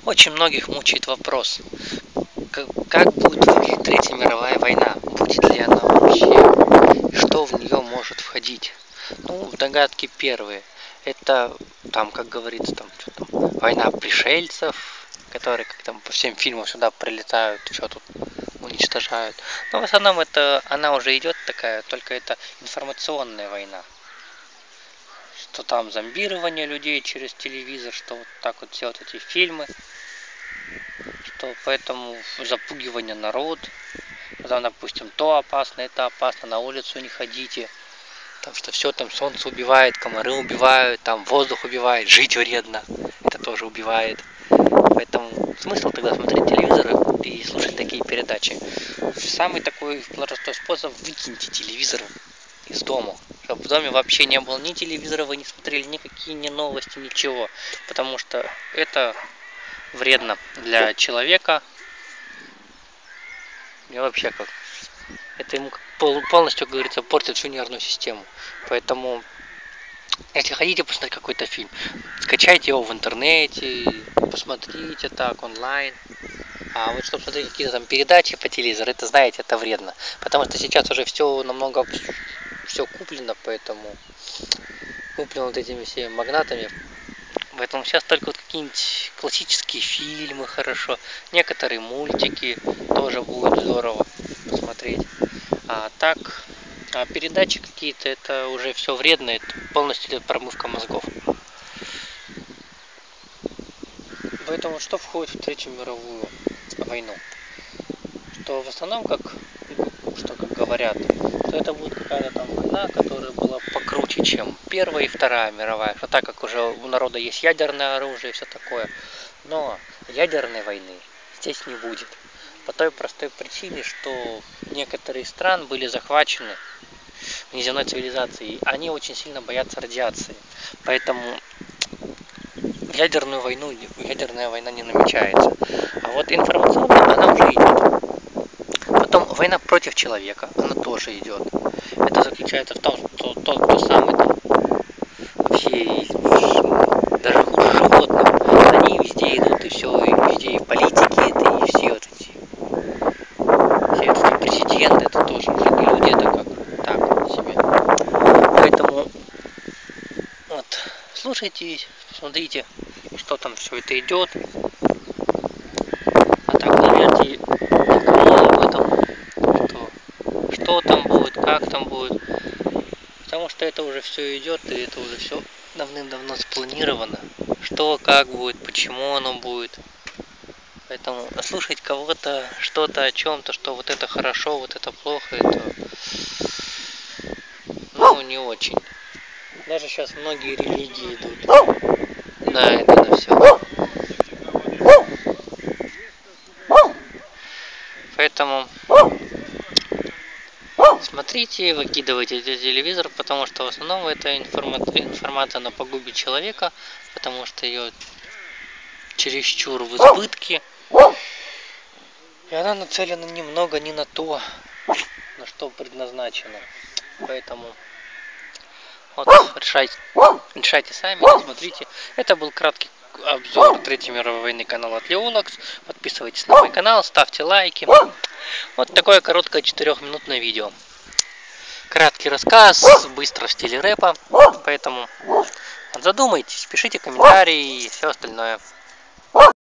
Очень многих мучает вопрос, как будет выглядеть Третья мировая война, будет ли она вообще, что в нее может входить. Ну, догадки первые. Это, там, как говорится, там, что там, война пришельцев, которые, как там, по всем фильмам сюда прилетают, что тут уничтожают. Но в основном это, она уже идет такая, только это информационная война. Что там зомбирование людей через телевизор, что вот так вот все вот эти фильмы, что поэтому запугивание народ, потом, допустим, то опасно, это опасно, на улицу не ходите, там что все там солнце убивает, комары убивают, там воздух убивает, жить вредно, это тоже убивает. Поэтому смысл тогда смотреть телевизор и слушать такие передачи. Самый такой простой способ: выкиньте телевизор из дома, чтобы в доме вообще не было ни телевизора, вы не смотрели никакие ни новости, ничего, потому что это вредно для человека и вообще как это ему полностью, как говорится, портит всю нервную систему. Поэтому если хотите посмотреть какой-то фильм, скачайте его в интернете, посмотрите так онлайн. А вот чтобы смотреть какие-то там передачи по телевизору, это, знаете, это вредно. Потому что сейчас уже все намного все куплено, поэтому куплено вот этими всеми магнатами. Поэтому сейчас только вот какие-нибудь классические фильмы хорошо, некоторые мультики тоже будет здорово посмотреть. А так, передачи какие-то, это уже все вредно, это полностью идет промывка мозгов. Поэтому что входит в Третью мировую войну? Что в основном, как говорят, что это будет какая-то там война, которая была покруче, чем Первая и Вторая мировая. Что так как уже у народа есть ядерное оружие и все такое. Но ядерной войны здесь не будет. По той простой причине, что некоторые страны были захвачены внеземной цивилизацией. Они очень сильно боятся радиации. Поэтому ядерную войну, ядерная война не намечается. А вот информационная, она уже идет. Потом война против человека, она тоже идет. Это заключается в том, что тот самый там, все, даже хуже животных, они везде идут, и все, и везде, и в политике это, и все вот все эти президенты, это тоже уже не люди, это как так себе. Поэтому вот, слушайте, смотрите, что там все это идет. А так не верьте никому об этом, что там будет, как там будет. Потому что это уже все идет, и это уже все давным-давно спланировано. Что, как будет, почему оно будет. Поэтому слушать кого-то, что-то о чем-то, что вот это хорошо, вот это плохо, это ну не очень. Даже сейчас многие религии идут на это, на все. Поэтому смотрите, выкидывайте телевизор, потому что в основном эта информация она погубит человека, потому что ее чересчур в избытке. И она нацелена немного не на то, на что предназначена. Поэтому вот решайте сами, смотрите. Это был краткий обзор Третьей мировой войны канала Тлеунакс. Подписывайтесь на мой канал, ставьте лайки. Вот такое короткое 4-минутное видео. Краткий рассказ, быстро в стиле рэпа. Поэтому задумайтесь, пишите комментарии и все остальное.